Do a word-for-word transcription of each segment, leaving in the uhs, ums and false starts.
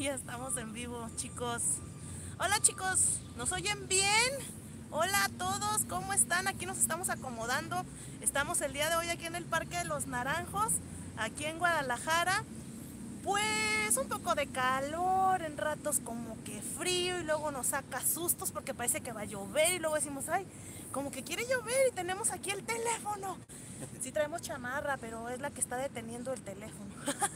Ya estamos en vivo, chicos. Hola, chicos, ¿nos oyen bien? Hola a todos, ¿cómo están? Aquí nos estamos acomodando. Estamos el día de hoy aquí en el Parque de los Naranjos, aquí en Guadalajara. Pues un poco de calor, en ratos como que frío, y luego nos saca sustos porque parece que va a llover, y luego decimos, ay, como que quiere llover y tenemos aquí el teléfono. Sí traemos chamarra, pero es la que está deteniendo el teléfono.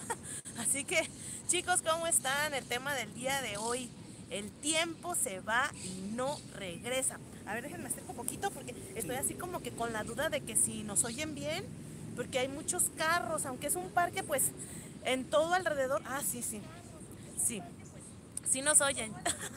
Así que, chicos, ¿cómo están? El tema del día de hoy: el tiempo se va y no regresa. A ver, déjenme acerco un poquito porque estoy así como que con la duda de que si nos oyen bien, porque hay muchos carros, aunque es un parque, pues en todo alrededor. Ah, sí, sí, sí, sí nos oyen.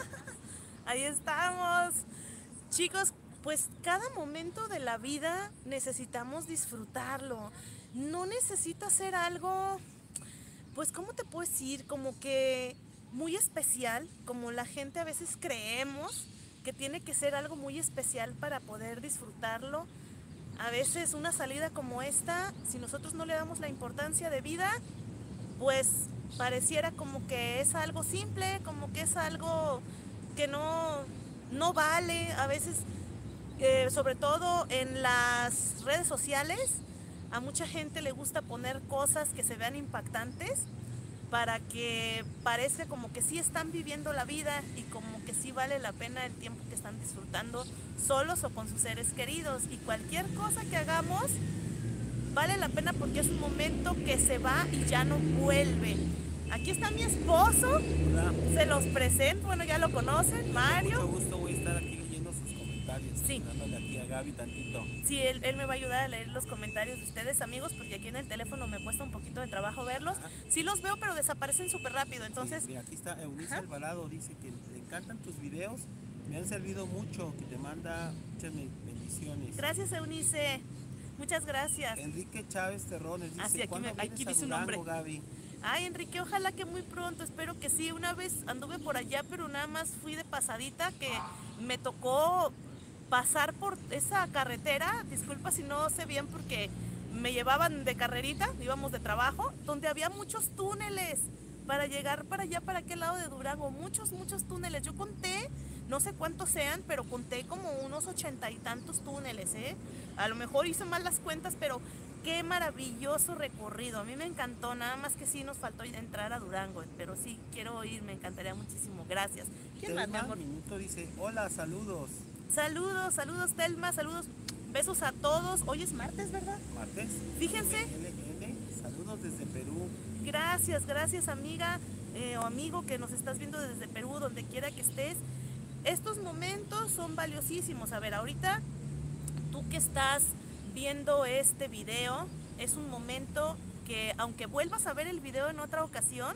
Ahí estamos. Chicos, pues cada momento de la vida necesitamos disfrutarlo. No necesita ser algo, pues, ¿cómo te puedo decir? Como que muy especial, como la gente a veces creemos que tiene que ser algo muy especial para poder disfrutarlo. A veces una salida como esta, si nosotros no le damos la importancia de vida, pues pareciera como que es algo simple, como que es algo que no, no vale. A veces, eh, sobre todo en las redes sociales, a mucha gente le gusta poner cosas que se vean impactantes para que parezca como que sí están viviendo la vida y como que sí vale la pena el tiempo que están disfrutando solos o con sus seres queridos. Y cualquier cosa que hagamos vale la pena porque es un momento que se va y ya no vuelve. Aquí está mi esposo. Hola. Se los presento, bueno, ya lo conocen, Mucho Mario. gusto, voy a estar aquí leyendo sus comentarios, Sí, dándole aquí a Gaby tantito. sí, él, él me va a ayudar a leer los comentarios de ustedes, amigos, porque aquí en el teléfono me cuesta un poquito de trabajo verlos. Ajá. Sí los veo, pero desaparecen súper rápido, Sí, entonces... mira, aquí está Eunice Ajá. Alvarado, dice que le encantan tus videos, me han servido mucho, que te manda muchas bendiciones. Gracias, Eunice. Muchas gracias. Enrique Chávez Terrones Ah, sí, dice, aquí, me, ¿cuándo aquí vienes a dice un nombre. Durango, Gaby? Ay, Enrique, ojalá que muy pronto, espero que sí. Una vez anduve por allá, pero nada más fui de pasadita, que me tocó pasar por esa carretera. Disculpa si no sé bien porque me llevaban de carrerita, íbamos de trabajo, donde había muchos túneles para llegar para allá, para aquel lado de Durango. Muchos, muchos túneles. Yo conté, no sé cuántos sean, pero conté como unos ochenta y tantos túneles, ¿eh? A lo mejor hice mal las cuentas, pero qué maravilloso recorrido. A mí me encantó, nada más que sí nos faltó entrar a Durango, pero sí, quiero ir, me encantaría muchísimo. Gracias. ¿Quién más, mi Telma amor? Minuto dice, hola, saludos. Saludos, saludos, Telma, saludos. Besos a todos. Hoy es martes, ¿verdad? Martes. Fíjense. M L N, saludos desde Perú. Gracias, gracias, amiga eh, o amigo que nos estás viendo desde Perú, donde quiera que estés. Estos momentos son valiosísimos. A ver, ahorita tú que estás viendo este video, es un momento que, aunque vuelvas a ver el video en otra ocasión,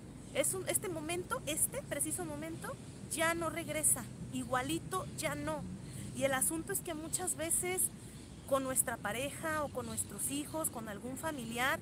es un, este momento, este preciso momento, ya no regresa. Igualito ya no. Y el asunto es que muchas veces con nuestra pareja o con nuestros hijos, con algún familiar,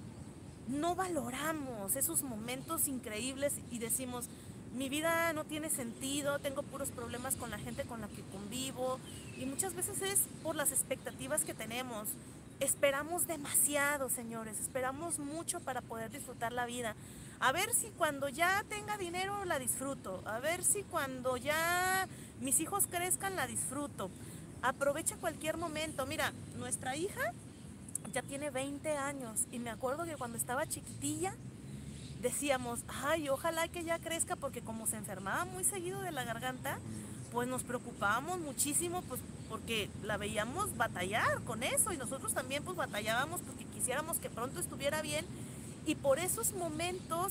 no valoramos esos momentos increíbles y decimos, mi vida no tiene sentido, tengo puros problemas con la gente con la que convivo. Y muchas veces es por las expectativas que tenemos. Esperamos demasiado, señores, esperamos mucho para poder disfrutar la vida. A ver si cuando ya tenga dinero la disfruto, a ver si cuando ya mis hijos crezcan la disfruto. Aprovecha cualquier momento. Mira, nuestra hija ya tiene veinte años y me acuerdo que cuando estaba chiquitilla decíamos, ay, ojalá que ya crezca, porque como se enfermaba muy seguido de la garganta, pues nos preocupábamos muchísimo, pues porque la veíamos batallar con eso, y nosotros también pues batallábamos porque quisiéramos que pronto estuviera bien. Y por esos momentos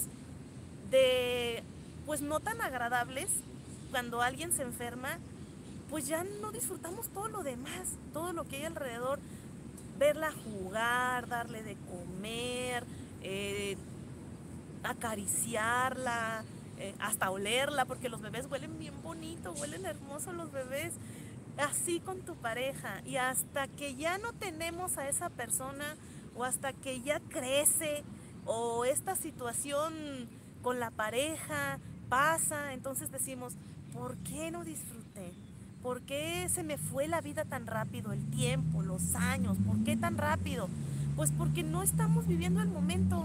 de, pues no tan agradables, cuando alguien se enferma, pues ya no disfrutamos todo lo demás, todo lo que hay alrededor. Verla jugar, darle de comer, eh, acariciarla, eh, hasta olerla, porque los bebés huelen bien bonito, huelen hermoso los bebés. Así con tu pareja, y hasta que ya no tenemos a esa persona, o hasta que ya crece, o esta situación con la pareja pasa, entonces decimos, ¿por qué no disfruté? ¿Por qué se me fue la vida tan rápido, el tiempo, los años? ¿Por qué tan rápido? Pues porque no estamos viviendo el momento.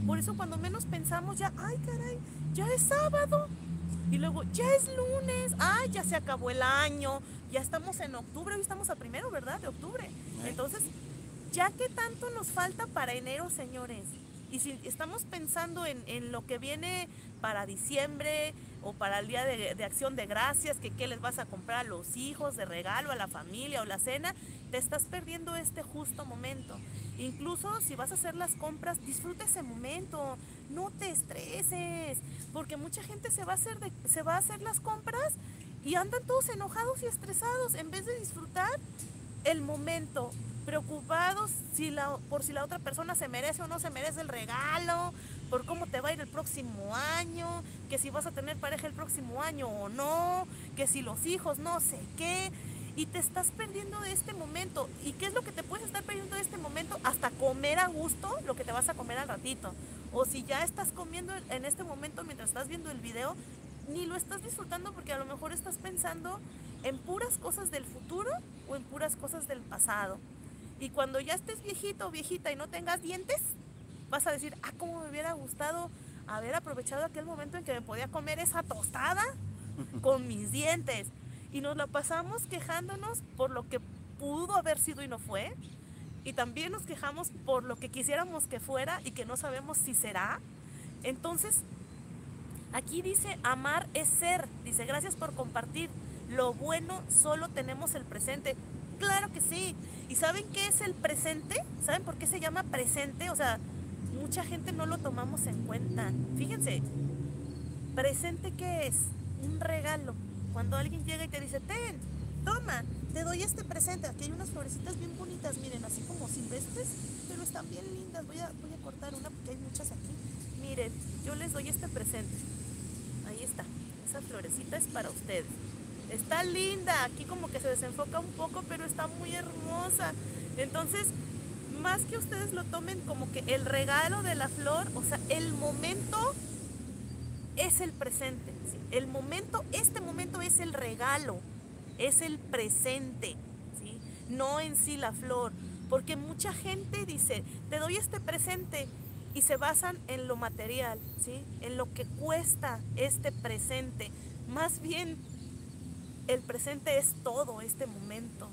Por eso cuando menos pensamos ya, ay caray, ya es sábado. Y luego, ya es lunes, ay, ya se acabó el año, ya estamos en octubre, hoy estamos a primero, ¿verdad? De octubre. Entonces, ya que tanto nos falta para enero, señores. Y si estamos pensando en, en lo que viene para diciembre o para el día de, de acción de gracias, que qué les vas a comprar a los hijos, de regalo, a la familia o la cena, te estás perdiendo este justo momento. Incluso si vas a hacer las compras, disfruta ese momento, no te estreses, porque mucha gente se va a hacer, de, se va a hacer las compras y andan todos enojados y estresados en vez de disfrutar el momento, preocupados si la, por si la otra persona se merece o no se merece el regalo, por cómo te va a ir el próximo año, que si vas a tener pareja el próximo año o no, que si los hijos no sé qué, y te estás perdiendo de este momento. ¿Y qué es lo que te puedes estar perdiendo de este momento? Hasta comer a gusto lo que te vas a comer al ratito. O si ya estás comiendo en este momento mientras estás viendo el video, ni lo estás disfrutando porque a lo mejor estás pensando en puras cosas del futuro o en puras cosas del pasado. Y cuando ya estés viejito o viejita y no tengas dientes, vas a decir, ah, cómo me hubiera gustado haber aprovechado aquel momento en que me podía comer esa tostada con mis dientes. Y nos la pasamos quejándonos por lo que pudo haber sido y no fue. Y también nos quejamos por lo que quisiéramos que fuera y que no sabemos si será. Entonces, aquí dice, amar es ser. Dice, gracias por compartir. Lo bueno solo tenemos el presente. Claro que sí. ¿Y saben qué es el presente? ¿Saben por qué se llama presente? O sea, mucha gente no lo tomamos en cuenta. Fíjense, presente, ¿qué es? Un regalo. Cuando alguien llega y te dice, ten, toma, te doy este presente. Aquí hay unas florecitas bien bonitas, miren, así como silvestres, pero están bien lindas. Voy a, voy a cortar una porque hay muchas aquí. Miren, yo les doy este presente. Ahí está, esa florecita es para ustedes. Está linda, aquí como que se desenfoca un poco, pero está muy hermosa. Entonces, más que ustedes lo tomen como que el regalo de la flor, o sea, el momento es el presente, ¿sí? El momento, este momento es el regalo, es el presente, ¿sí? No en sí la flor, porque mucha gente dice, te doy este presente y se basan en lo material, ¿sí? En lo que cuesta este presente. Más bien, el presente es todo este momento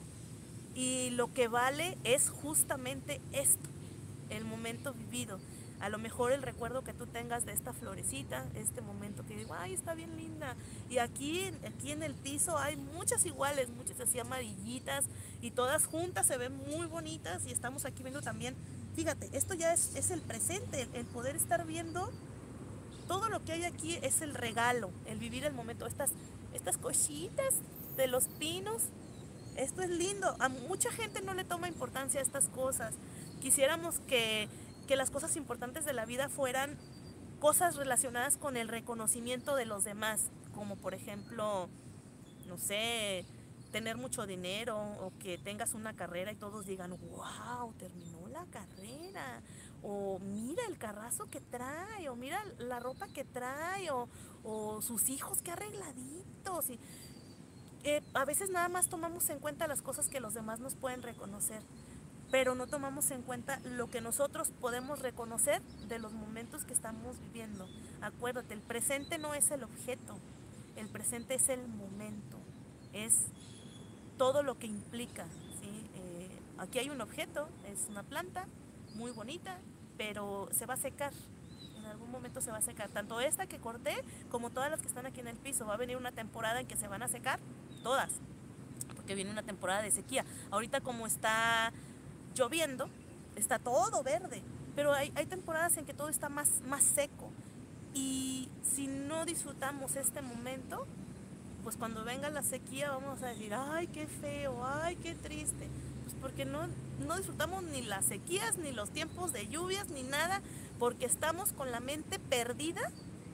y lo que vale es justamente esto, el momento vivido. A lo mejor el recuerdo que tú tengas de esta florecita, este momento que digo, ay, está bien linda. Y aquí, aquí en el piso hay muchas iguales, muchas así amarillitas y todas juntas se ven muy bonitas. Y estamos aquí viendo también, fíjate, esto ya es, es el presente, el, el poder estar viendo todo lo que hay aquí es el regalo, el vivir el momento. Estas, estas cositas de los pinos, esto es lindo. A mucha gente no le toma importancia a estas cosas. Quisiéramos que que las cosas importantes de la vida fueran cosas relacionadas con el reconocimiento de los demás, como por ejemplo, no sé, tener mucho dinero o que tengas una carrera y todos digan, wow, terminó la carrera, o mira el carrazo que trae, o mira la ropa que trae, o, o sus hijos que arregladitos. Y, eh, a veces nada más tomamos en cuenta las cosas que los demás nos pueden reconocer, pero no tomamos en cuenta lo que nosotros podemos reconocer de los momentos que estamos viviendo. Acuérdate, el presente no es el objeto, el presente es el momento, es todo lo que implica, ¿sí? Eh, aquí hay un objeto, es una planta muy bonita, pero se va a secar, en algún momento se va a secar, tanto esta que corté como todas las que están aquí en el piso. Va a venir una temporada en que se van a secar todas, porque viene una temporada de sequía. Ahorita como está lloviendo, está todo verde, pero hay, hay temporadas en que todo está más, más seco, y si no disfrutamos este momento, pues cuando venga la sequía vamos a decir, ay, qué feo, ay, qué triste, pues porque no, no disfrutamos ni las sequías, ni los tiempos de lluvias, ni nada, porque estamos con la mente perdida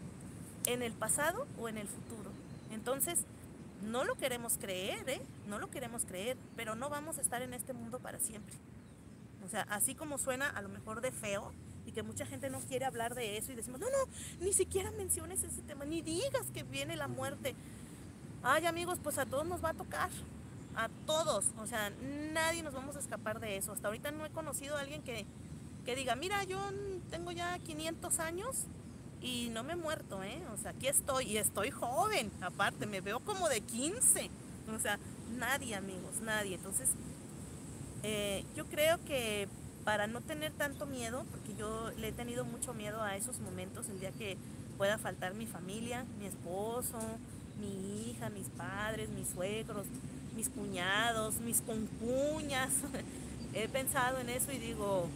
en el pasado o en el futuro. Entonces, no lo queremos creer, ¿eh? No lo queremos creer, pero no vamos a estar en este mundo para siempre. O sea, así como suena a lo mejor de feo y que mucha gente no quiere hablar de eso y decimos, no, no, ni siquiera menciones ese tema, ni digas que viene la muerte. Ay, amigos, pues a todos nos va a tocar, a todos. O sea, nadie nos vamos a escapar de eso. Hasta ahorita no he conocido a alguien que, que diga, mira, yo tengo ya quinientos años y no me he muerto, ¿eh? O sea, aquí estoy y estoy joven, aparte, me veo como de quince. O sea, nadie, amigos, nadie. Entonces, eh, yo creo que para no tener tanto miedo, porque yo le he tenido mucho miedo a esos momentos, el día que pueda faltar mi familia, mi esposo, mi hija, mis padres, mis suegros, mis cuñados, mis concuñas. He pensado en eso y digo,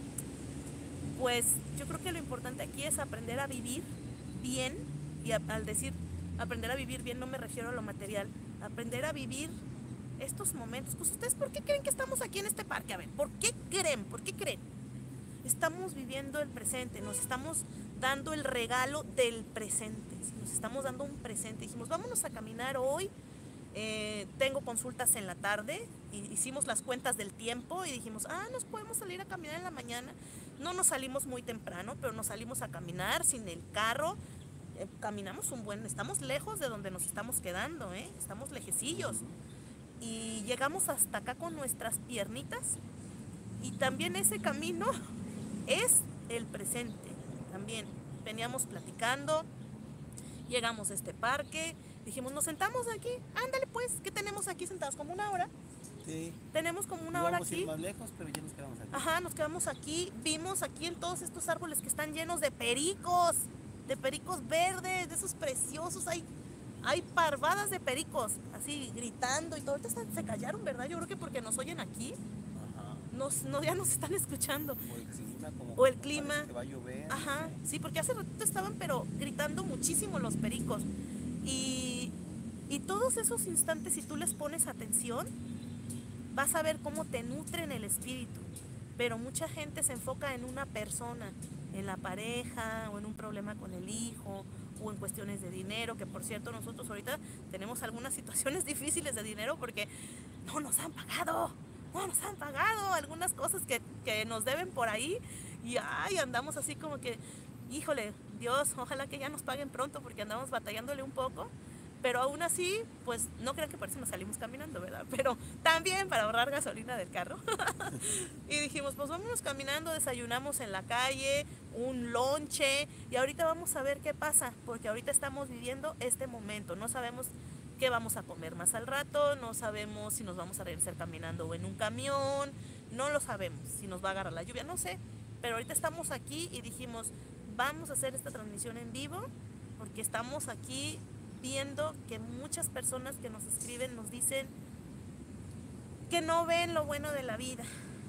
pues yo creo que lo importante aquí es aprender a vivir bien, y a, al decir aprender a vivir bien no me refiero a lo material, aprender a vivir estos momentos. Pues ustedes, ¿por qué creen que estamos aquí en este parque? A ver, ¿por qué creen? ¿Por qué creen? Estamos viviendo el presente, nos estamos dando el regalo del presente, nos estamos dando un presente. Dijimos, vámonos a caminar hoy, eh, tengo consultas en la tarde, y hicimos las cuentas del tiempo y dijimos, ah, nos podemos salir a caminar en la mañana. No nos salimos muy temprano, pero nos salimos a caminar sin el carro. Eh, caminamos un buen, estamos lejos de donde nos estamos quedando, ¿eh? Estamos lejecillos. Y llegamos hasta acá con nuestras piernitas, y también ese camino es el presente. También veníamos platicando, llegamos a este parque, dijimos, nos sentamos aquí, ándale pues, ¿qué tenemos aquí sentados? Como una hora. Sí. Tenemos como una hora Íbamos a aquí. ir más lejos, pero ya nos quedamos aquí. Ajá, nos quedamos aquí, vimos aquí en todos estos árboles que están llenos de pericos, de pericos verdes, de esos preciosos. Hay, hay parvadas de pericos, así gritando y todo. Ahorita están- se callaron, ¿verdad? Yo creo que porque nos oyen aquí, Ajá. nos, no, ya nos están escuchando. O el clima, como O el que clima. parece que va a llover. Ajá, sí, porque hace ratito estaban pero gritando muchísimo los pericos. Y, y todos esos instantes, si tú les pones atención, vas a ver cómo te nutren el espíritu. Pero mucha gente se enfoca en una persona, en la pareja, o en un problema con el hijo, o en cuestiones de dinero, que por cierto nosotros ahorita tenemos algunas situaciones difíciles de dinero porque no nos han pagado, no nos han pagado algunas cosas que, que nos deben por ahí, y ay, andamos así como que, híjole, Dios, ojalá que ya nos paguen pronto porque andamos batallándole un poco. Pero aún así, pues no crean que por eso nos salimos caminando, ¿verdad? Pero también para ahorrar gasolina del carro. Y dijimos, pues vámonos caminando, desayunamos en la calle, un lonche, y ahorita vamos a ver qué pasa, porque ahorita estamos viviendo este momento. No sabemos qué vamos a comer más al rato, no sabemos si nos vamos a regresar caminando o en un camión, no lo sabemos, si nos va a agarrar la lluvia, no sé. Pero ahorita estamos aquí y dijimos, vamos a hacer esta transmisión en vivo, porque estamos aquí viendo que muchas personas que nos escriben nos dicen que no ven lo bueno de la vida,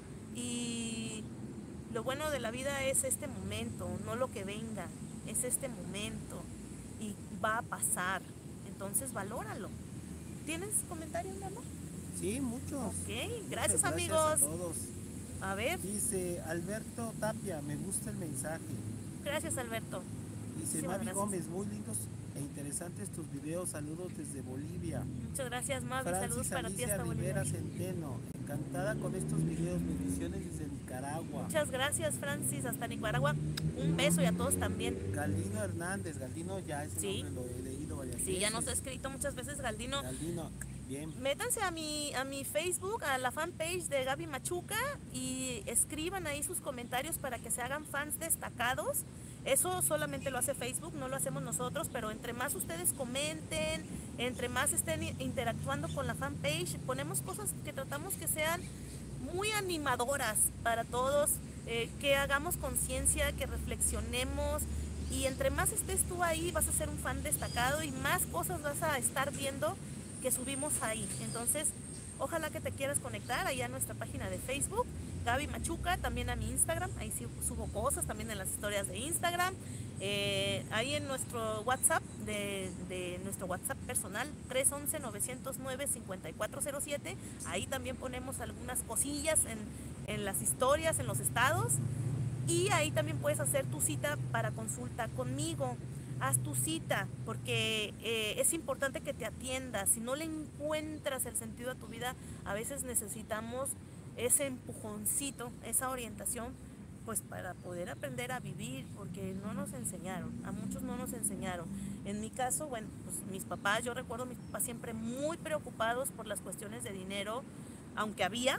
y lo bueno de la vida es este momento, no lo que venga, es este momento y va a pasar, entonces valóralo. ¿Tienes comentarios, mi amor? Sí, muchos. Ok, Muchas gracias, A amigos. todos. A ver, Dice Alberto Tapia, me gusta el mensaje. gracias, Alberto. Dice Muchísimas Mavi gracias. Gómez, muy lindos e interesantes tus videos. Saludos desde Bolivia. Muchas gracias, Mavi. Saludos Francis para ti Alicia hasta Bolivia. Rivera Centeno, encantada con estos videos. Bendiciones desde Nicaragua. Muchas gracias, Francis, hasta Nicaragua. Un beso, y a todos también. Galdino Hernández, Galdino ya ese Sí. nombre lo he leído varias veces. Sí, ya nos ha escrito muchas veces Galdino. Galdino, bien. Métanse a mi, a mi Facebook, a la fanpage de Gaby Machuca, y escriban ahí sus comentarios para que se hagan fans destacados. Eso solamente lo hace Facebook, no lo hacemos nosotros, pero entre más ustedes comenten, entre más estén interactuando con la fanpage, ponemos cosas que tratamos que sean muy animadoras para todos, eh, que hagamos conciencia, que reflexionemos, y entre más estés tú ahí vas a ser un fan destacado y más cosas vas a estar viendo que subimos ahí. Entonces, ojalá que te quieras conectar ahí a nuestra página de Facebook, Gaby Machuca, también a mi Instagram, ahí sí subo cosas, también en las historias de Instagram, eh, ahí en nuestro WhatsApp, de, de nuestro WhatsApp personal, tres once, nueve cero nueve, cinco cuatro cero siete, ahí también ponemos algunas cosillas en, en las historias, en los estados, y ahí también puedes hacer tu cita para consulta conmigo. Haz tu cita, porque eh, es importante que te atiendas. Si no le encuentras el sentido a tu vida, a veces necesitamos ese empujoncito, esa orientación, pues para poder aprender a vivir, porque no nos enseñaron, a muchos no nos enseñaron. En mi caso, bueno, pues mis papás, yo recuerdo a mis papás siempre muy preocupados por las cuestiones de dinero, aunque había,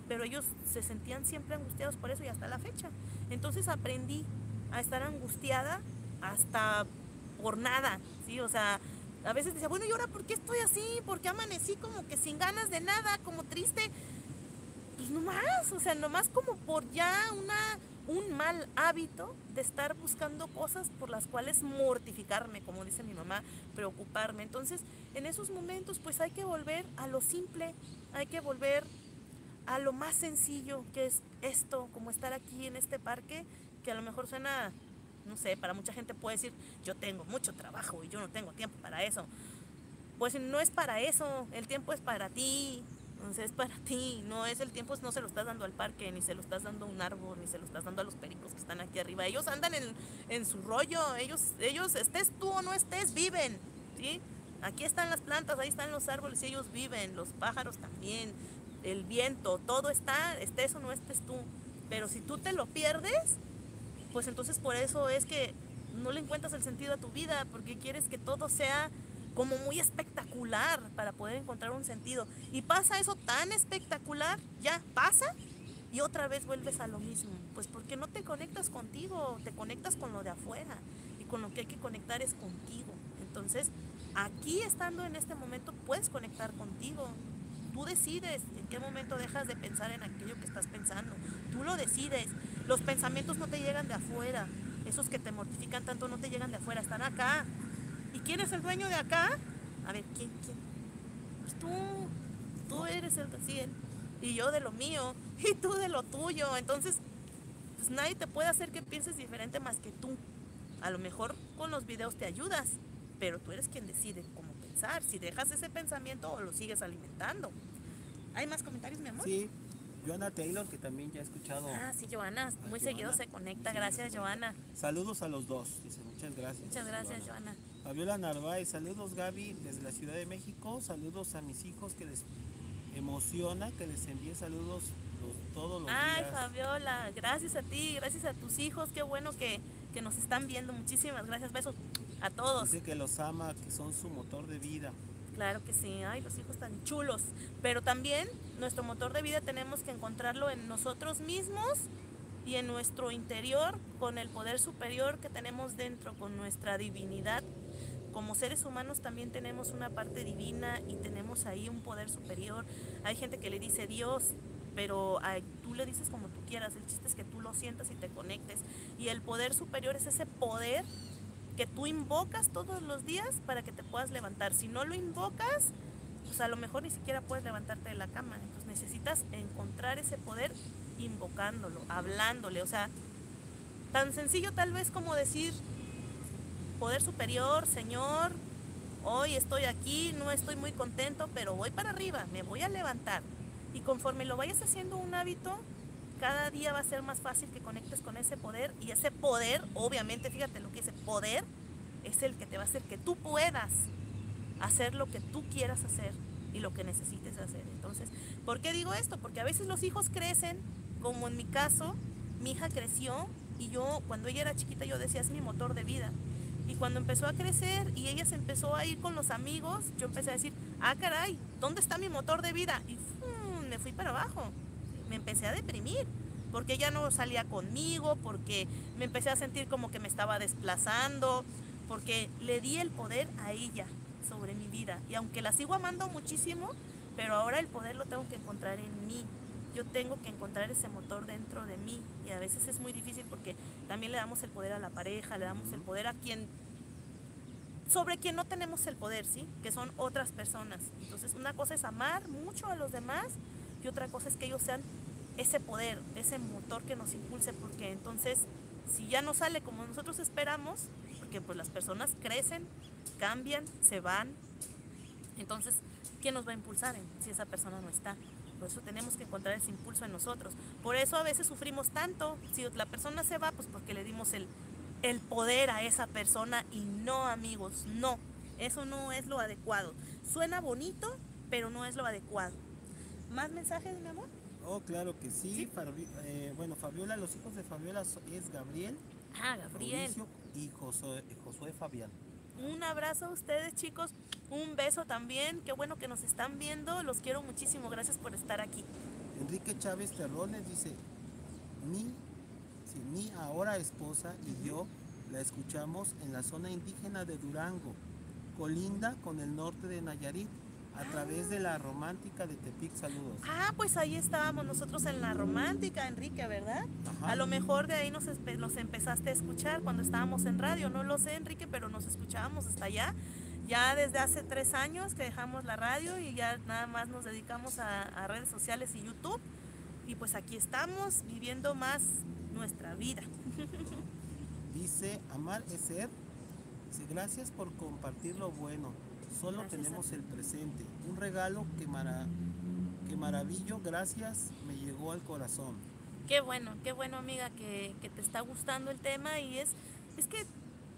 pero ellos se sentían siempre angustiados por eso y hasta la fecha. Entonces aprendí a estar angustiada hasta por nada, ¿sí? O sea, a veces decía, bueno, ¿y ahora por qué estoy así? ¿Por qué amanecí como que sin ganas de nada, como triste? Pues nomás, o sea, nomás como por ya una, un mal hábito de estar buscando cosas por las cuales mortificarme, como dice mi mamá, preocuparme. Entonces, en esos momentos, pues hay que volver a lo simple, hay que volver a lo más sencillo, que es esto, como estar aquí en este parque, que a lo mejor suena, no sé, para mucha gente puede decir, yo tengo mucho trabajo y yo no tengo tiempo para eso. Pues no es para eso, el tiempo es para ti, entonces es para ti, no es el tiempo, no se lo estás dando al parque, ni se lo estás dando a un árbol, ni se lo estás dando a los pericos que están aquí arriba. Ellos andan en, en su rollo, ellos, ellos, estés tú o no estés, viven, ¿sí? Aquí están las plantas, ahí están los árboles y ellos viven, los pájaros también, el viento, todo está, estés o no estés tú. Pero si tú te lo pierdes, pues entonces por eso es que no le encuentras el sentido a tu vida, porque quieres que todo sea como muy espectacular para poder encontrar un sentido. Y pasa eso tan espectacular, ya pasa y otra vez vuelves a lo mismo. Pues porque no te conectas contigo, te conectas con lo de afuera y con lo que hay que conectar es contigo. Entonces, aquí estando en este momento puedes conectar contigo. Tú decides en qué momento dejas de pensar en aquello que estás pensando. Tú lo decides. Los pensamientos no te llegan de afuera. Esos que te mortifican tanto no te llegan de afuera, están acá. ¿Y quién es el dueño de acá? A ver, ¿quién? ¿Quién? Pues tú. Tú eres el recién. Y yo de lo mío. Y tú de lo tuyo. Entonces, pues nadie te puede hacer que pienses diferente más que tú. A lo mejor con los videos te ayudas, pero tú eres quien decide cómo pensar, si dejas ese pensamiento o lo sigues alimentando. ¿Hay más comentarios, mi amor? Sí, Joana Taylor, que también ya he escuchado. Ah, sí, Joana, muy seguido se conecta. Gracias, Joana. Saludos a los dos, dice, muchas gracias. Muchas gracias, Joana. Fabiola Narváez, saludos Gaby desde la Ciudad de México, saludos a mis hijos que les emociona que les envíe saludos los, todos los Ay, días. Fabiola, gracias a ti, gracias a tus hijos, qué bueno que, que nos están viendo, muchísimas gracias, besos a todos. Dice que los ama, que son su motor de vida. Claro que sí, ay, los hijos tan chulos, pero también nuestro motor de vida tenemos que encontrarlo en nosotros mismos y en nuestro interior, con el poder superior que tenemos dentro, con nuestra divinidad. Como seres humanos también tenemos una parte divina y tenemos ahí un poder superior. Hay gente que le dice Dios, pero ay, tú le dices como tú quieras, el chiste es que tú lo sientas y te conectes. Y el poder superior es ese poder que tú invocas todos los días para que te puedas levantar. Si no lo invocas, pues a lo mejor ni siquiera puedes levantarte de la cama. Entonces necesitas encontrar ese poder invocándolo, hablándole. O sea, tan sencillo tal vez como decir, poder superior, Señor, hoy estoy aquí, no estoy muy contento, pero voy para arriba, me voy a levantar. Y conforme lo vayas haciendo un hábito, cada día va a ser más fácil que conectes con ese poder. Y ese poder, obviamente, fíjate lo que ese poder es el que te va a hacer que tú puedas hacer lo que tú quieras hacer y lo que necesites hacer. Entonces, ¿por qué digo esto? Porque a veces los hijos crecen, como en mi caso, mi hija creció y yo, cuando ella era chiquita, yo decía, es mi motor de vida. Y cuando empezó a crecer y ella se empezó a ir con los amigos, yo empecé a decir, ah, caray, ¿dónde está mi motor de vida? Y ¡fum!, me fui para abajo. Me empecé a deprimir, porque ella no salía conmigo, porque me empecé a sentir como que me estaba desplazando, porque le di el poder a ella sobre mi vida. Y aunque la sigo amando muchísimo, pero ahora el poder lo tengo que encontrar en mí. Yo tengo que encontrar ese motor dentro de mí. Y a veces es muy difícil porque también le damos el poder a la pareja, le damos el poder a quien, sobre quien no tenemos el poder, ¿sí? Que son otras personas. Entonces una cosa es amar mucho a los demás y otra cosa es que ellos sean ese poder, ese motor que nos impulse, porque entonces si ya no sale como nosotros esperamos, porque pues las personas crecen, cambian, se van, entonces ¿quién nos va a impulsar si esa persona no está? Por eso tenemos que encontrar ese impulso en nosotros. Por eso a veces sufrimos tanto. Si la persona se va, pues porque le dimos el, el poder a esa persona. Y no, amigos, no. Eso no es lo adecuado. Suena bonito, pero no es lo adecuado. ¿Más mensajes, mi amor? Oh, claro que sí. ¿Sí? Fabi- eh, bueno, Fabiola, los hijos de Fabiola so- es Gabriel, Ah, Gabriel. Mauricio y Josué, Josué Fabián. Un abrazo a ustedes, chicos. Un beso también. Qué bueno que nos están viendo. Los quiero muchísimo. Gracias por estar aquí. Enrique Chávez Terrones dice, mi, sí, mi ahora esposa y yo la escuchamos en la zona indígena de Durango, colinda con el norte de Nayarit, a través de la romántica de Tepic. Saludos. Ah, pues ahí estábamos nosotros en la romántica, Enrique, ¿verdad? Ajá. A lo mejor de ahí nos, nos empezaste a escuchar cuando estábamos en radio, no lo sé, Enrique, pero nos escuchábamos hasta allá. Ya desde hace tres años que dejamos la radio y ya nada más nos dedicamos a, a redes sociales y YouTube. Y pues aquí estamos viviendo más nuestra vida. Dice Amar Eser, dice, gracias por compartir lo bueno. Solo Gracias tenemos el presente. Un regalo que, mara, que maravillo, gracias, me llegó al corazón. Qué bueno, qué bueno, amiga, que, que te está gustando el tema. Y es, es que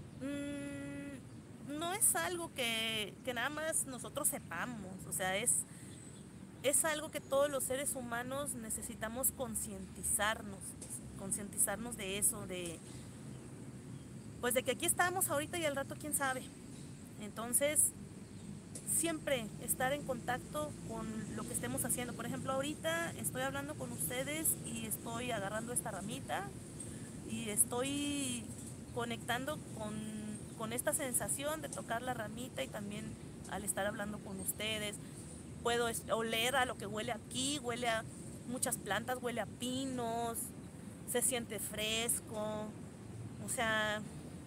mmm, no es algo que, que nada más nosotros sepamos. O sea, es, es algo que todos los seres humanos necesitamos concientizarnos, concientizarnos de eso, de pues de que aquí estamos ahorita y al rato quién sabe. Entonces, siempre estar en contacto con lo que estemos haciendo. Por ejemplo, ahorita estoy hablando con ustedes y estoy agarrando esta ramita y estoy conectando con, con esta sensación de tocar la ramita, y también al estar hablando con ustedes puedo oler a lo que huele aquí, huele a muchas plantas, huele a pinos, se siente fresco. O sea,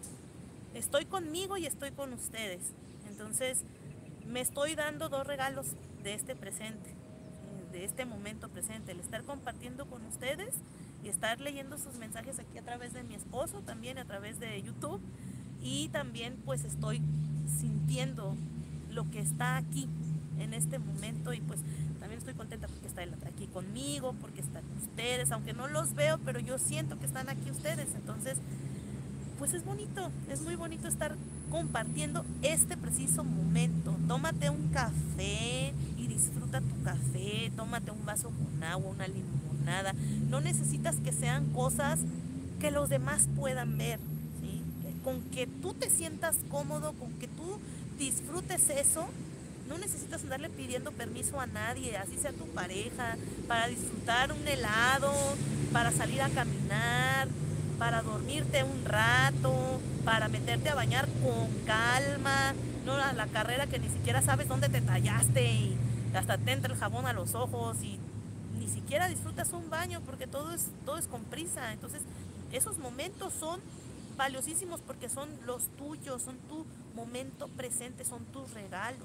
estoy conmigo y estoy con ustedes. Entonces, me estoy dando dos regalos de este presente, de este momento presente, el estar compartiendo con ustedes y estar leyendo sus mensajes aquí a través de mi esposo, también a través de YouTube, y también pues estoy sintiendo lo que está aquí en este momento, y pues también estoy contenta porque está aquí conmigo, porque están ustedes, aunque no los veo, pero yo siento que están aquí ustedes. Entonces, pues es bonito, es muy bonito estar compartiendo este preciso momento. Tómate un café y disfruta tu café, tómate un vaso con agua, una limonada. No necesitas que sean cosas que los demás puedan ver, ¿sí? Con que tú te sientas cómodo, con que tú disfrutes eso, no necesitas andarle pidiendo permiso a nadie, así sea tu pareja, para disfrutar un helado, para salir a caminar, para dormirte un rato, para meterte a bañar con calma, no a la carrera que ni siquiera sabes dónde te tallaste y hasta te entra el jabón a los ojos y ni siquiera disfrutas un baño porque todo es, todo es con prisa. Entonces, esos momentos son valiosísimos porque son los tuyos, son tu momento presente, son tus regalos.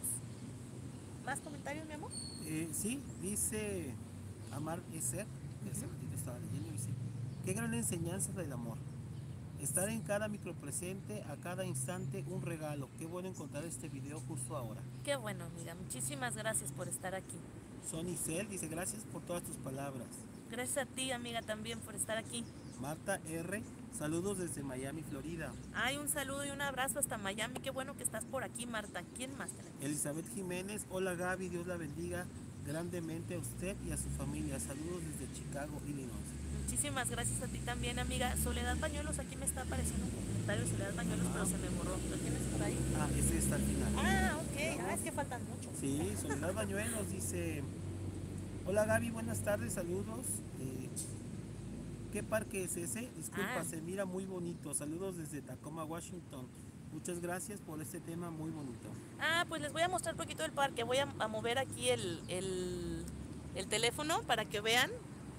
¿Más comentarios, mi amor? Eh, sí, dice Amar Eser, ese ratito estaba leyendo y dice, qué gran enseñanza del amor. Estar en cada micropresente, a cada instante, un regalo. Qué bueno encontrar este video justo ahora. Qué bueno, amiga. Muchísimas gracias por estar aquí. Sonny Cel dice, gracias por todas tus palabras. Gracias a ti, amiga, también por estar aquí. Marta R, saludos desde Miami, Florida. Ay, un saludo y un abrazo hasta Miami. Qué bueno que estás por aquí, Marta. ¿Quién más tenemos? Elizabeth Jiménez, hola Gaby, Dios la bendiga grandemente a usted y a su familia. Saludos desde Chicago, Illinois. Muchísimas gracias a ti también, amiga. Soledad Bañuelos, aquí me está apareciendo un comentario de Soledad Bañuelos, ah, pero se me borró. ¿Lo tienes por ahí? Ah, ese está al final. Ah, ok. Ah, es que faltan muchos. Sí, Soledad Bañuelos dice, hola Gaby, buenas tardes, saludos. Eh, ¿Qué parque es ese? Disculpa, ah. se mira muy bonito. Saludos desde Tacoma, Washington. Muchas gracias por este tema muy bonito. Ah, pues les voy a mostrar un poquito del parque. Voy a, a mover aquí el, el, el teléfono para que vean.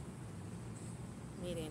Miren,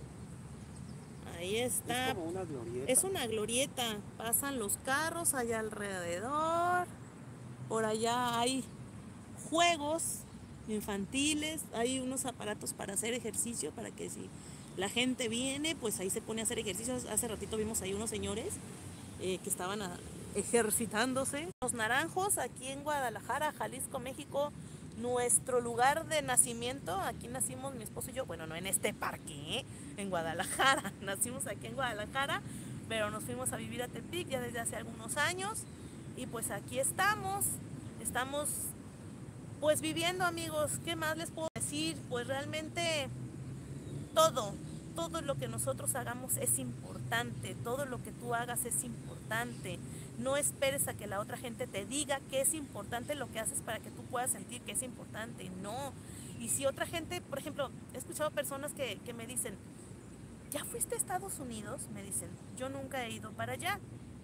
ahí está. Es como una glorieta. Es una glorieta. Pasan los carros allá alrededor. Por allá hay juegos infantiles. Hay unos aparatos para hacer ejercicio, para que si la gente viene, pues ahí se pone a hacer ejercicios. Hace ratito vimos ahí unos señores eh, que estaban a, ejercitándose. Los Naranjos, aquí en Guadalajara, Jalisco, México. Nuestro lugar de nacimiento, aquí nacimos mi esposo y yo, bueno, no en este parque, ¿eh? En Guadalajara, nacimos aquí en Guadalajara, pero nos fuimos a vivir a Tepic ya desde hace algunos años, y pues aquí estamos, estamos pues viviendo, amigos. ¿Qué más les puedo decir? Pues realmente todo, todo lo que nosotros hagamos es importante, todo lo que tú hagas es importante. No esperes a que la otra gente te diga que es importante lo que haces para que tú puedas sentir que es importante. No, Y si otra gente, por ejemplo, he escuchado personas que, que me dicen, ¿ya fuiste a Estados Unidos? Me dicen, yo nunca he ido para allá.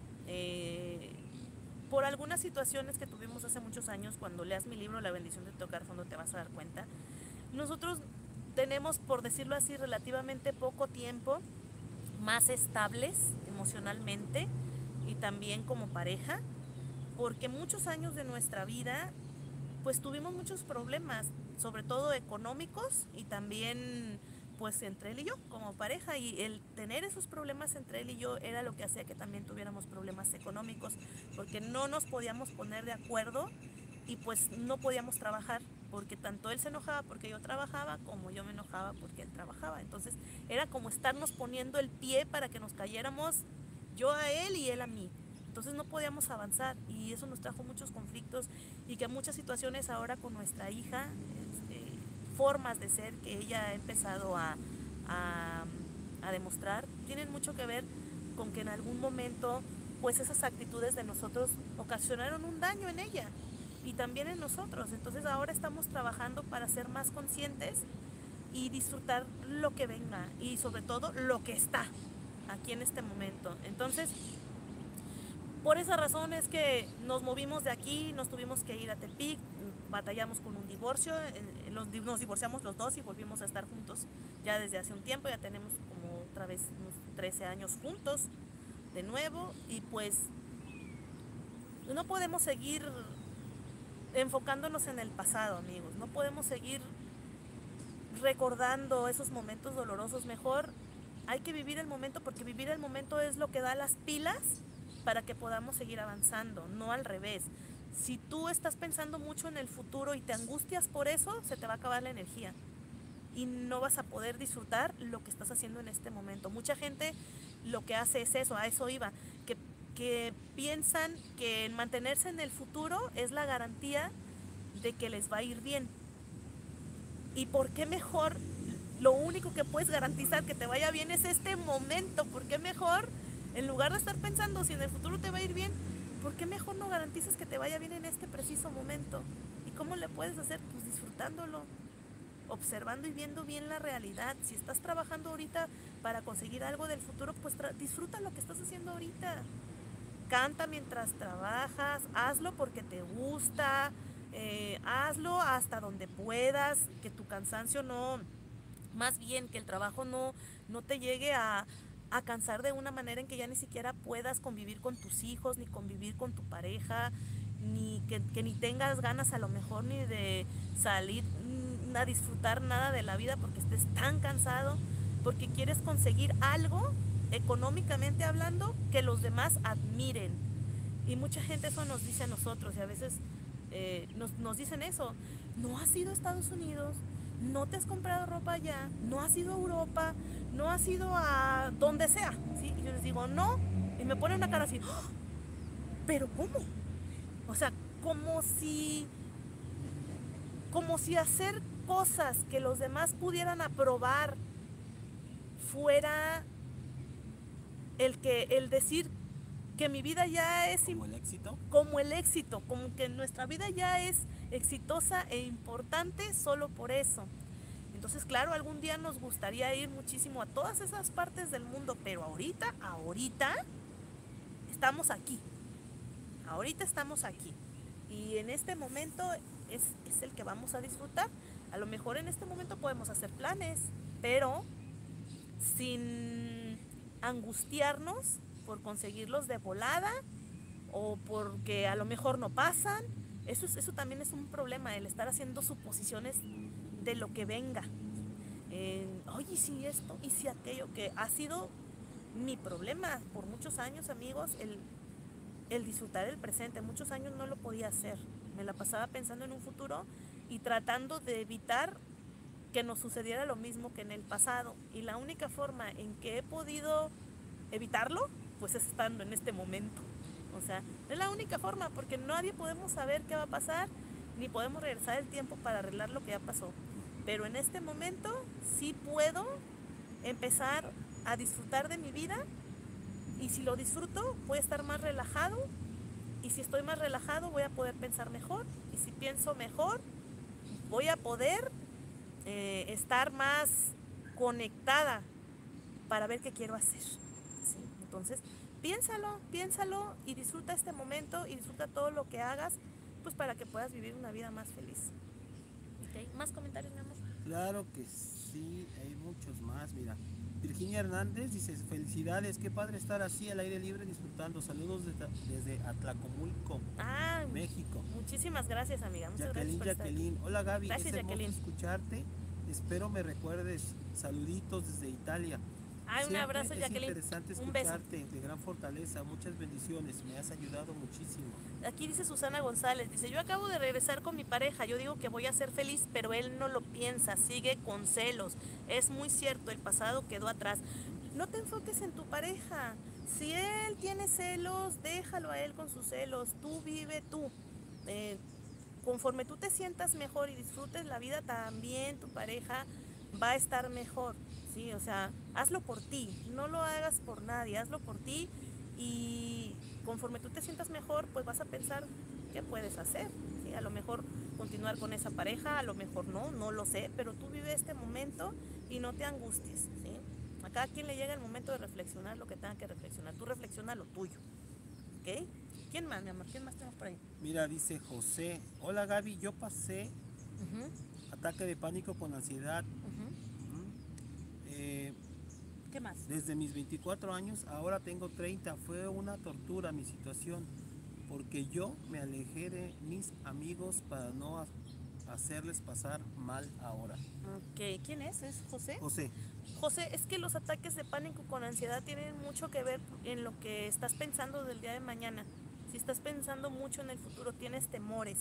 Eh, por algunas situaciones que tuvimos hace muchos años, cuando leas mi libro La bendición de tocar fondo te vas a dar cuenta, nosotros tenemos, por decirlo así, relativamente poco tiempo más estables emocionalmente y también como pareja, porque muchos años de nuestra vida pues tuvimos muchos problemas, sobre todo económicos y también pues entre él y yo como pareja, y el tener esos problemas entre él y yo era lo que hacía que también tuviéramos problemas económicos, porque no nos podíamos poner de acuerdo y pues no podíamos trabajar, porque tanto él se enojaba porque yo trabajaba como yo me enojaba porque él trabajaba. Entonces era como estarnos poniendo el pie para que nos cayéramos, yo a él y él a mí. Entonces no podíamos avanzar y eso nos trajo muchos conflictos, y que muchas situaciones ahora con nuestra hija, este, formas de ser que ella ha empezado a, a, a demostrar, tienen mucho que ver con que en algún momento pues esas actitudes de nosotros ocasionaron un daño en ella y también en nosotros. Entonces ahora estamos trabajando para ser más conscientes y disfrutar lo que venga y sobre todo lo que está aquí en este momento. Entonces, por esa razón es que nos movimos de aquí, nos tuvimos que ir a Tepic, batallamos con un divorcio, nos divorciamos los dos y volvimos a estar juntos ya desde hace un tiempo, ya tenemos como otra vez unos trece años juntos de nuevo, y pues no podemos seguir enfocándonos en el pasado, amigos, no podemos seguir recordando esos momentos dolorosos. Mejor hay que vivir el momento, porque vivir el momento es lo que da las pilas para que podamos seguir avanzando, no al revés. Si tú estás pensando mucho en el futuro y te angustias por eso, se te va a acabar la energía y no vas a poder disfrutar lo que estás haciendo en este momento. Mucha gente lo que hace es eso, a eso iba, que, que piensan que el mantenerse en el futuro es la garantía de que les va a ir bien. ¿Y por qué mejor? Lo único que puedes garantizar que te vaya bien es este momento. ¿Por qué mejor? En lugar de estar pensando si en el futuro te va a ir bien, ¿por qué mejor no garantizas que te vaya bien en este preciso momento? ¿Y cómo le puedes hacer? Pues disfrutándolo, observando y viendo bien la realidad. Si estás trabajando ahorita para conseguir algo del futuro, pues disfruta lo que estás haciendo ahorita. Canta mientras trabajas, hazlo porque te gusta, eh, hazlo hasta donde puedas, que tu cansancio no, más bien que el trabajo no, no te llegue a... a cansar de una manera en que ya ni siquiera puedas convivir con tus hijos, ni convivir con tu pareja, ni que, que ni tengas ganas a lo mejor ni de salir a disfrutar nada de la vida porque estés tan cansado, porque quieres conseguir algo, económicamente hablando, que los demás admiren. Y mucha gente eso nos dice a nosotros, y a veces eh, nos, nos dicen eso: no has ido a Estados Unidos, no te has comprado ropa allá, no has ido a Europa, no has ido a donde sea, ¿sí? Y yo les digo, no, y me ponen una cara así, ¡oh! ¿Pero cómo? O sea, como si, como si hacer cosas que los demás pudieran aprobar fuera el que, el decir que mi vida ya es... ¿Como el éxito? Como el éxito, como que nuestra vida ya es exitosa e importante solo por eso. Entonces, claro, algún día nos gustaría ir muchísimo a todas esas partes del mundo, pero ahorita, ahorita estamos aquí. Ahorita estamos aquí. Y en este momento es, es el que vamos a disfrutar. A lo mejor en este momento podemos hacer planes, pero sin angustiarnos por conseguirlos de volada o porque a lo mejor no pasan. Eso, es, eso también es un problema, el estar haciendo suposiciones de lo que venga. Eh, Oye, si esto y si aquello, que ha sido mi problema por muchos años, amigos, el, el disfrutar el presente. Muchos años no lo podía hacer. Me la pasaba pensando en un futuro y tratando de evitar que nos sucediera lo mismo que en el pasado. Y la única forma en que he podido evitarlo, pues es estando en este momento. O sea, es la única forma, porque nadie podemos saber qué va a pasar, ni podemos regresar el tiempo para arreglar lo que ya pasó. Pero en este momento sí puedo empezar a disfrutar de mi vida, y si lo disfruto voy a estar más relajado, y si estoy más relajado voy a poder pensar mejor, y si pienso mejor voy a poder eh, estar más conectada para ver qué quiero hacer. ¿Sí? Entonces, piénsalo, piénsalo y disfruta este momento y disfruta todo lo que hagas, pues para que puedas vivir una vida más feliz. ¿Okay? ¿Más comentarios, mi amor? Claro que sí, hay muchos más, mira. Virginia Hernández dice, felicidades, qué padre estar así al aire libre disfrutando. Saludos desde, desde Atlacomulco, Ah, México. muchísimas gracias, amiga. Muchas Jacqueline, gracias por estar Jacqueline. aquí. Hola Gaby, Gracias, es hermoso Jacqueline. escucharte. Espero me recuerdes. Saluditos desde Italia. Ay, un Siempre abrazo, es Jacqueline. interesante Un beso. escucharte, de gran fortaleza. Muchas bendiciones, me has ayudado muchísimo. Aquí dice Susana González, dice, yo acabo de regresar con mi pareja, yo digo que voy a ser feliz, pero él no lo piensa, sigue con celos. Es muy cierto, el pasado quedó atrás. No te enfoques en tu pareja. Si él tiene celos, déjalo a él con sus celos. Tú vive tú. Eh, conforme tú te sientas mejor y disfrutes la vida, también tu pareja va a estar mejor. Sí, o sea, hazlo por ti, no lo hagas por nadie, hazlo por ti y conforme tú te sientas mejor, pues vas a pensar qué puedes hacer. ¿Sí? A lo mejor continuar con esa pareja, a lo mejor no, no lo sé, pero tú vive este momento y no te angusties. ¿Sí? A cada quien le llega el momento de reflexionar lo que tenga que reflexionar. Tú reflexiona lo tuyo. ¿Ok? ¿Quién más, mi amor? ¿Quién más tenemos por ahí? Mira, dice José, hola Gaby, yo pasé Uh-huh. ataque de pánico con ansiedad. Uh-huh. ¿Mm? Eh, ¿Qué más? desde mis veinticuatro años, ahora tengo treinta. Fue una tortura mi situación, porque yo me alejé de mis amigos para no ha- hacerles pasar mal ahora. Ok, ¿quién es? ¿Es José? José, José, es que los ataques de pánico con ansiedad tienen mucho que ver en lo que estás pensando del día de mañana. Si estás pensando mucho en el futuro, tienes temores.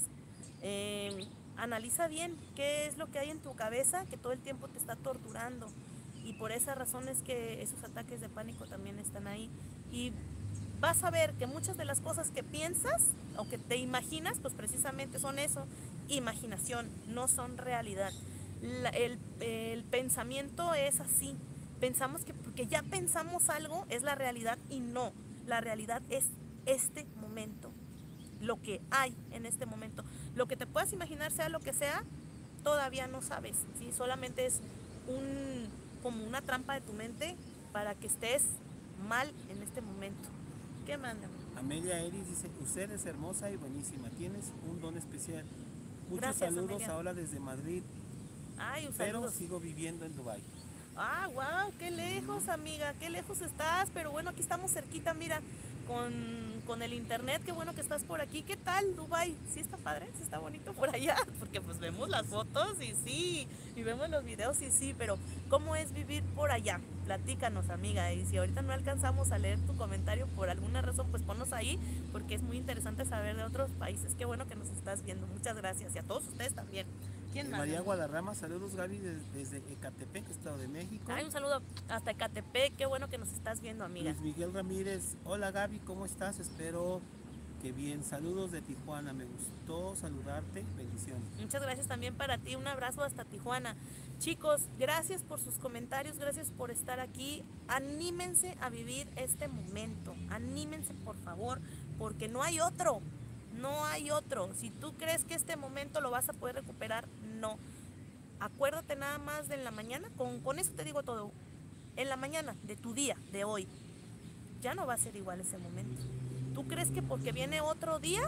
Eh, analiza bien qué es lo que hay en tu cabeza que todo el tiempo te está torturando. Y por esa razón es que esos ataques de pánico también están ahí. Y vas a ver que muchas de las cosas que piensas o que te imaginas, pues precisamente son eso, imaginación, no son realidad. La, el, el pensamiento es así. Pensamos que porque ya pensamos algo es la realidad y no. La realidad es este momento, lo que hay en este momento. Lo que te puedas imaginar, sea lo que sea, todavía no sabes, ¿sí? Solamente es un, como una trampa de tu mente para que estés mal en este momento. ¿Qué manda? Amelia Eris dice, usted es hermosa y buenísima, tienes un don especial. Muchos Gracias, saludos Amelia. ahora desde Madrid, Ay, un pero saludo. sigo viviendo en Dubái. Ah, wow, qué lejos, amiga, qué lejos estás, pero bueno, aquí estamos cerquita, mira, con, con el internet, qué bueno que estás por aquí. ¿Qué tal, Dubai? ¿Sí está padre? ¿Sí está bonito por allá? Porque pues vemos las fotos y sí, y vemos los videos y sí, pero ¿cómo es vivir por allá? Platícanos, amiga, y si ahorita no alcanzamos a leer tu comentario por alguna razón, pues ponnos ahí, porque es muy interesante saber de otros países. Qué bueno que nos estás viendo, muchas gracias, y a todos ustedes también. ¿Quién Eh, más? María Guadarrama, saludos Gaby des- desde Ecatepec, Estado de México. Ay, un saludo hasta Ecatepec, qué bueno que nos estás viendo, amiga. Luis Miguel Ramírez, hola Gaby, ¿cómo estás? Espero que bien. Saludos de Tijuana, me gustó saludarte, bendiciones. Muchas gracias también para ti, un abrazo hasta Tijuana. Chicos, gracias por sus comentarios, gracias por estar aquí. Anímense a vivir este momento, anímense por favor, porque no hay otro, no hay otro. Si tú crees que este momento lo vas a poder recuperar, no. Acuérdate nada más de en la mañana, con, con eso te digo todo. En la mañana de tu día, de hoy, ya no va a ser igual ese momento. ¿Tú crees que porque viene otro día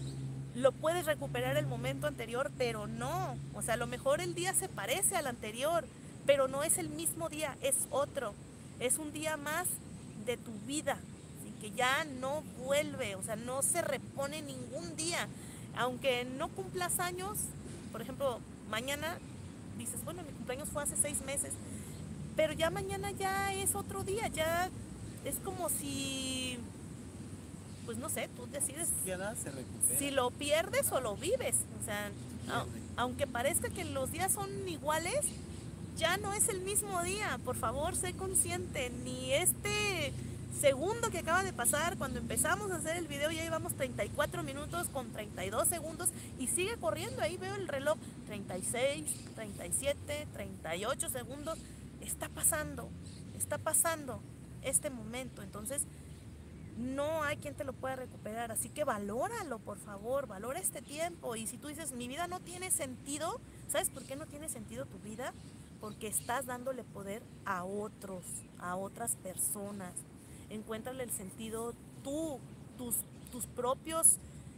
lo puedes recuperar el momento anterior? Pero no, o sea, a lo mejor el día se parece al anterior, pero no es el mismo día, es otro, es un día más de tu vida, así que ya no vuelve, o sea, no se repone ningún día, aunque no cumplas años, por ejemplo, mañana dices, bueno, mi cumpleaños fue hace seis meses, pero ya mañana ya es otro día, ya es como si, pues no sé, tú decides Queda, se recupera. si lo pierdes o lo vives. O sea, a- Pierde. aunque parezca que los días son iguales, ya no es el mismo día. Por favor, sé consciente. Ni este segundo que acaba de pasar, cuando empezamos a hacer el video, ya llevamos treinta y cuatro minutos con treinta y dos segundos y sigue corriendo. Ahí veo el reloj, treinta y seis, treinta y siete, treinta y ocho segundos. Está pasando, está pasando este momento. Entonces, no hay quien te lo pueda recuperar. Así que valóralo, por favor, valora este tiempo. Y si tú dices, mi vida no tiene sentido, ¿sabes por qué no tiene sentido tu vida? Porque estás dándole poder a otros, a otras personas. Encuéntrale el sentido tú, tus, tus propios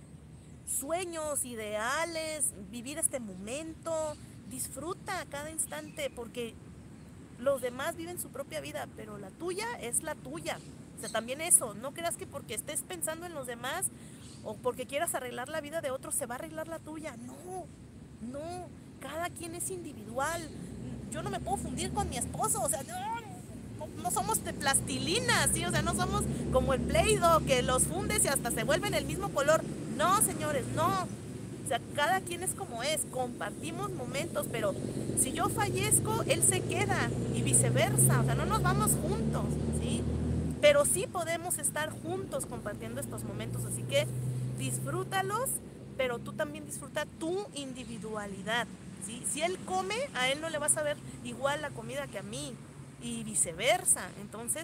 sueños, ideales, vivir este momento. Disfruta cada instante, porque los demás viven su propia vida, pero la tuya es la tuya. O sea, también eso, no creas que porque estés pensando en los demás o porque quieras arreglar la vida de otros se va a arreglar la tuya. No, no, cada quien es individual. Yo no me puedo fundir con mi esposo, o sea, no, no somos de plastilina, ¿sí? O sea, no somos como el Play-Doh que los fundes y hasta se vuelven el mismo color. No, señores, no. O sea, cada quien es como es, compartimos momentos, pero si yo fallezco, él se queda y viceversa, o sea, no nos vamos juntos, ¿sí? Pero sí podemos estar juntos compartiendo estos momentos, así que disfrútalos, pero tú también disfruta tu individualidad, ¿sí? Si él come, a él no le vas a ver igual la comida que a mí y viceversa. Entonces,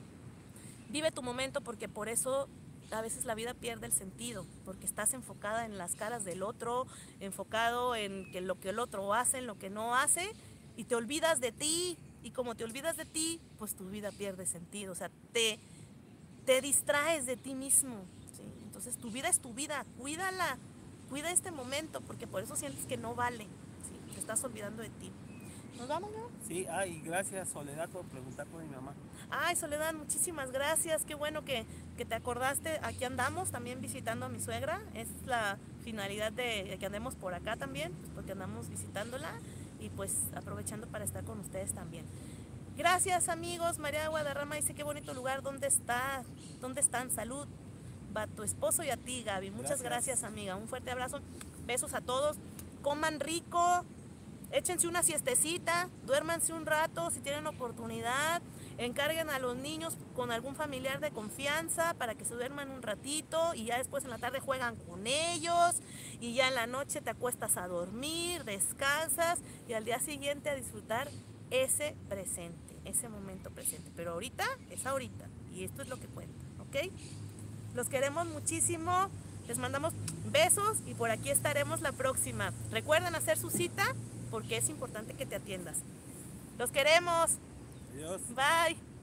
vive tu momento, porque por eso a veces la vida pierde el sentido, porque estás enfocada en las caras del otro, enfocado en que lo que el otro hace, en lo que no hace, y te olvidas de ti. Y como te olvidas de ti, pues tu vida pierde sentido, o sea, te, te distraes de ti mismo, ¿sí? Entonces tu vida es tu vida, cuídala, cuida este momento, porque por eso sientes que no vale, ¿sí? Te estás olvidando de ti. ¿Nos vamos, no? Sí, ay, gracias Soledad por preguntar por mi mamá. Ay, Soledad, muchísimas gracias, qué bueno que, que te acordaste. Aquí andamos también visitando a mi suegra, es la finalidad de que andemos por acá también, pues porque andamos visitándola y pues aprovechando para estar con ustedes también. Gracias, amigos. María Guadarrama dice, qué bonito lugar, ¿dónde está? ¿Dónde están? Salud a tu esposo y a ti, Gaby. Muchas gracias. gracias, amiga. Un fuerte abrazo, besos a todos, coman rico, échense una siestecita, duérmanse un rato si tienen oportunidad, encarguen a los niños con algún familiar de confianza para que se duerman un ratito y ya después en la tarde juegan con ellos y ya en la noche te acuestas a dormir, descansas y al día siguiente a disfrutar ese presente, ese momento presente. Pero ahorita es ahorita y esto es lo que cuenta, ¿ok? Los queremos muchísimo, les mandamos besos y por aquí estaremos la próxima. Recuerden hacer su cita porque es importante que te atiendas. Los queremos. Adiós. Bye.